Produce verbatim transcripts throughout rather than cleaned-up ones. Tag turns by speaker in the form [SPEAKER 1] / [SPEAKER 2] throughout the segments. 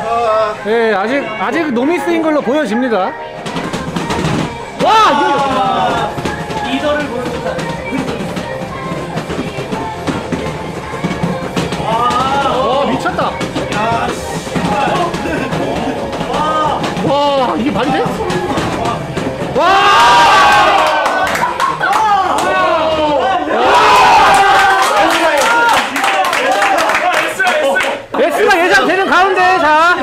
[SPEAKER 1] 예, 아직 아직 노미스인 걸로 보여집니다. 와!
[SPEAKER 2] 리더를 보여준다.
[SPEAKER 1] 와, 미쳤다.
[SPEAKER 2] 야, 와,
[SPEAKER 1] 와, 이게 말이 돼? 와! S가 예상되는 가운데, 자.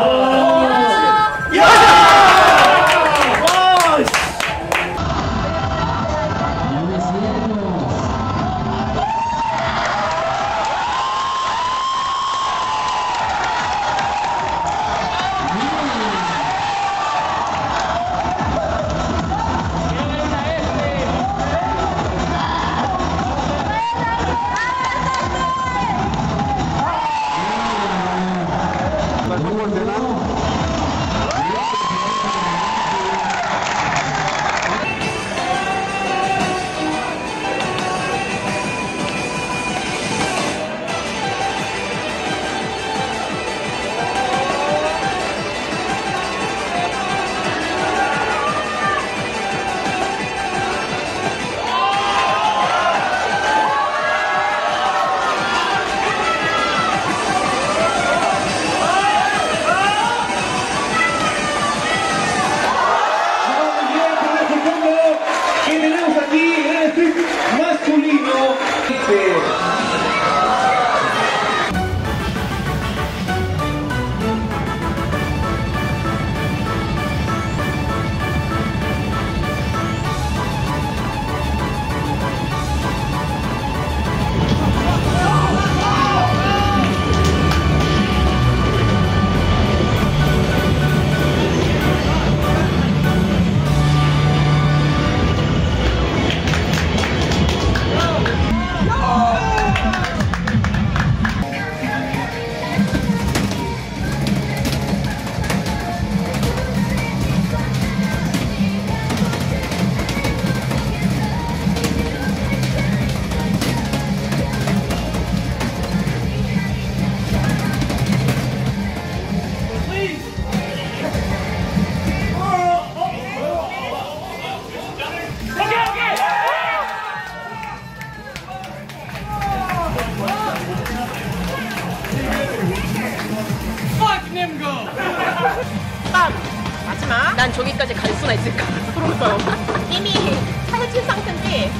[SPEAKER 3] 마지막. 난 저기까지 갈 수나 있을까? 그러니까요. 이미 상을 친 상태인데.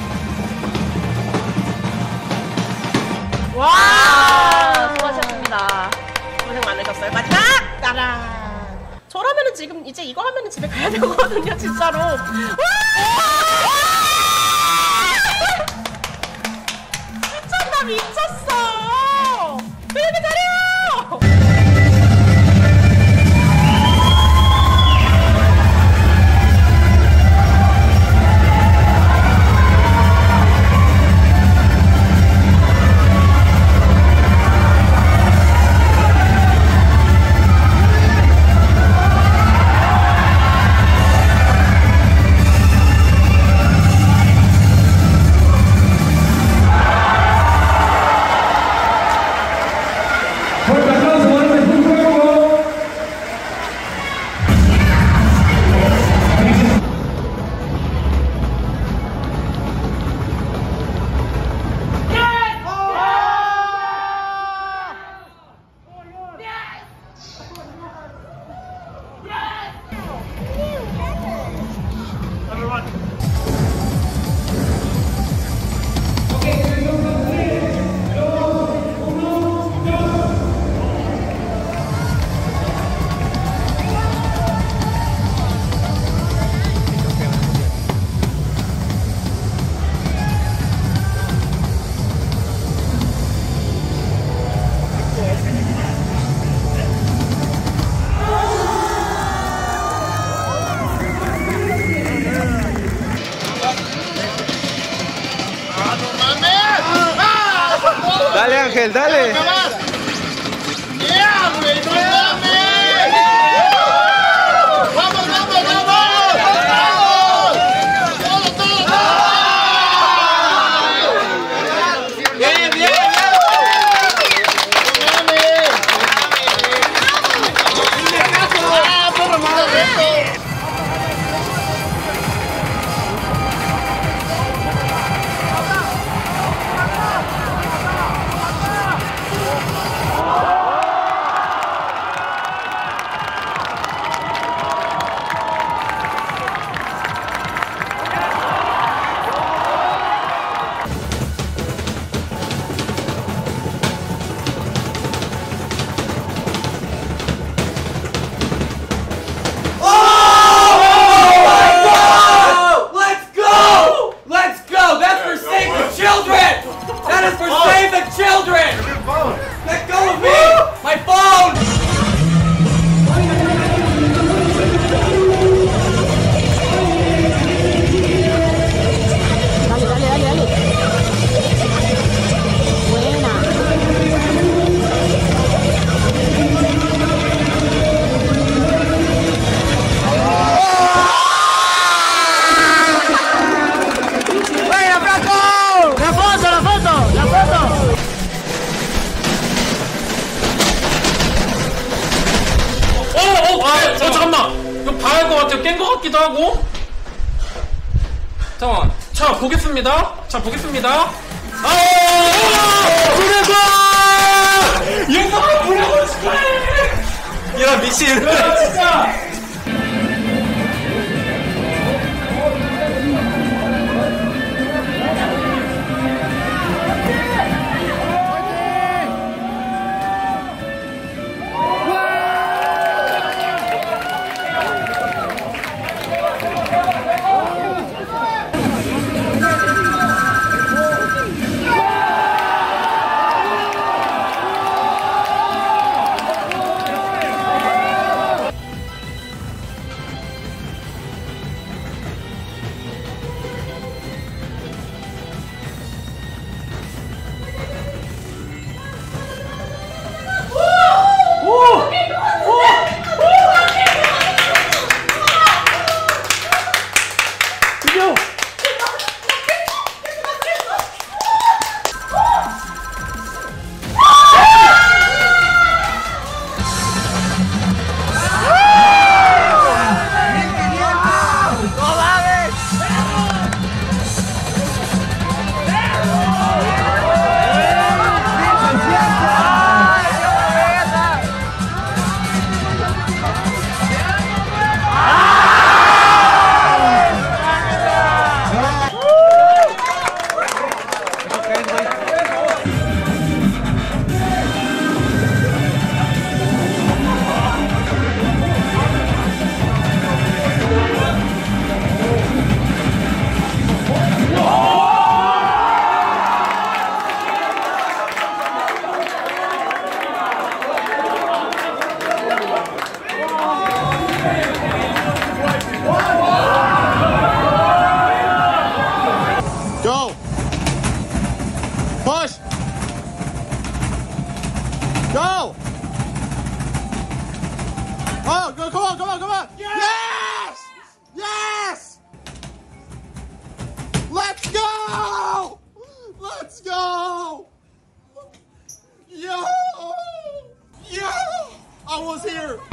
[SPEAKER 3] 와, 수고하셨습니다. 고생 많으셨어요. 마지막! 따란. 저라면은 지금 이제 이거 하면은 집에 가야 되거든요, 진짜로. 와! 미쳤다, 미쳤어! 왜 이렇게 잘해요!
[SPEAKER 4] Dale, Ángel, dale.
[SPEAKER 5] ¡Yeah, güey! ¡No mames! ¡Vamos, vamos, vamos! ¡Vamos! ¡Todo, todo, todo! ¡Bien, bien, bien! ¡No mames!
[SPEAKER 6] 잠깐만! 이거 봐야 할 것 같아요. 깬 것 같기도 하고. 잠깐만. 자, 보겠습니다. 자, 보겠습니다. 아! 브레이크! 영광 브레이크 축하해! 야, 미친. 진짜!
[SPEAKER 5] Go. Push. Go. Oh, go, come on, come on, come on. Yes! Yes! Let's go! Let's go! Yo! Yo! I was here.